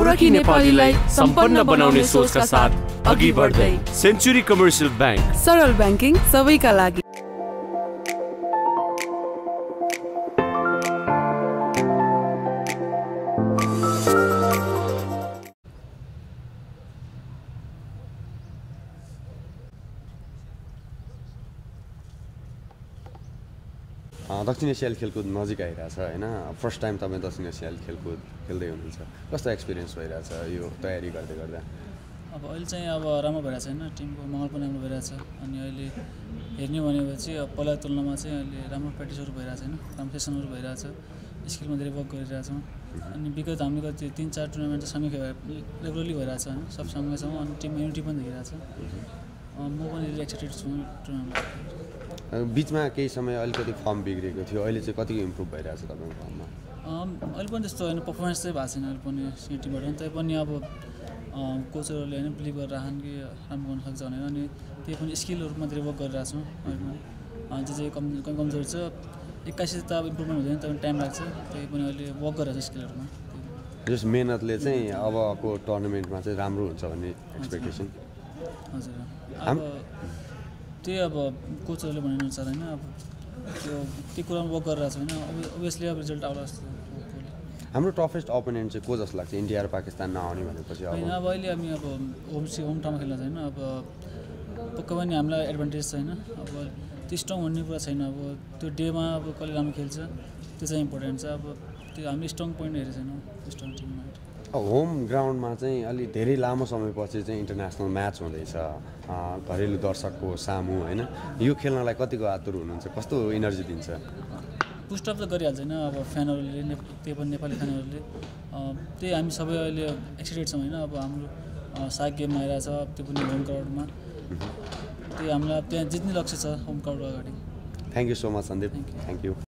गोरखी नेपालीलाई सम्पन्न बनाउने सोचका साथ अघि बढ्दै सेन्चुरी कमर्सियल बैंक, सरल बैंकिङ सबैका लागि। दक्षिण एसियाली खेलकुद नजिक आइरहेछ हैन। फर्स्ट टाइम तपाईँ दक्षिण एसियाली खेलकुद खेल्दै हुनुहुन्छ, कस्तो एक्सपिरियन्स भइरहेछ यो तयारी गर्दै गर्दा? अब अहिले चाहिँ अब राम्रो भइरहेछ हैन, टिमको मङ्गल पनि राम्रो भइरहेछ। अनि अहिले हेर्ने भनेपछि अब पहिलाको तुलनामा चाहिँ अहिले राम्रो प्र्याक्टिसहरू भइरहेछ हैन, राम्रो सेसनहरू भइरहेछ, स्किलमा धेरै वर्क गरिरहेछौँ। अनि विगत हामीले कति 3-4 टुर्नामेन्ट सँगै रेगुलरली भइरहेछ हैन, सब सँगै छौँ। अनि टिम युनिटी पनि देखिरहेछ। म पनि धेरै एक्साइटेड छु टुर्नामेन्ट। बीचमा केही समय अलिकति फर्म बिग्रेको थियो, अहिले चाहिँ कतिको इम्प्रुभ भइरहेछ तपाईँको फर्ममा? अहिले पनि त्यस्तो होइन, पर्फर्मेन्स चाहिँ भएको छैन अहिले पनि सिनियर टिमबाट। तै पनि अब कोचहरूले होइन बिलिभ गरेर राखन् कि राम्रो गर्न सक्छ भनेर। अनि त्यही पनि स्किलहरूमा धेरै वर्क गरिरहेको छौँ अहिले पनि। जे कमजोरी छ 21 त अब इम्प्रुभमेन्ट हुँदैन, तर टाइम लाग्छ। त्यही पनि अहिले वर्क गरिरहेको छ स्किलहरूमा। जस मेहनतले चाहिँ अबको टुर्नामेन्टमा चाहिँ राम्रो हुन्छ भन्ने एक्सपेक्टेसन? हजुर, अब त्यही अब कोचहरूले भनेअनुसार होइन, अब त्यो कुरामा वर्क गरिरहेको छ होइन, अभियसली अब रिजल्ट आउला जस्तो। हाम्रो टफेस्ट अपोनेन्ट चाहिँ को जस्तो लाग्छ इन्डिया र पाकिस्तान नआउने भनेपछि? होइन, अब अहिले हामी अब होम ठाउँमा खेल्न छैन, अब पक्कै पनि हामीलाई एडभान्टेज छैन। अब त्यो स्ट्रङ भन्ने कुरा छैन, अब त्यो डेमा अब कसले राम्रो खेल्छ त्यो चाहिँ इम्पोर्टेन्ट छ। अब त्यो हामीले स्ट्रङ पोइन्ट हेरेको छैनौँ स्ट्रङ टिममा। होम ग्राउन्डमा चाहिँ अलि धेरै लामो समयपछि चाहिँ इन्टरनेसनल म्याच हुँदैछ घरेलु दर्शकको सामु होइन, यो खेल्नलाई कतिको आतुर हुनुहुन्छ, कस्तो इनर्जी दिन्छ? पुस्टअप त गरिहाल्छ होइन, अब फ्यानहरूले त्यही पनि नेपाली फ्यानहरूले त्यही हामी सबै अहिले एक्साइटेड छौँ होइन। अब हाम्रो साग गेम आइरहेछ, त्यो पनि होम क्राउडमा, त्यही हामीलाई त्यहाँ जित्ने लक्ष्य छ होम क्राउड अगाडि। Thank you so much Sandeep, thank you.